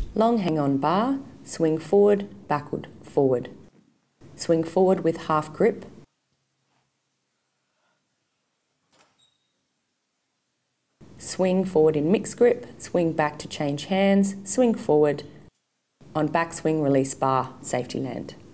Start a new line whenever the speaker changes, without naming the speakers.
Long hang on bar, swing forward, backward, forward. Swing forward with half grip. Swing forward in mixed grip, swing back to change hands, swing forward. On backswing, release bar, safety land.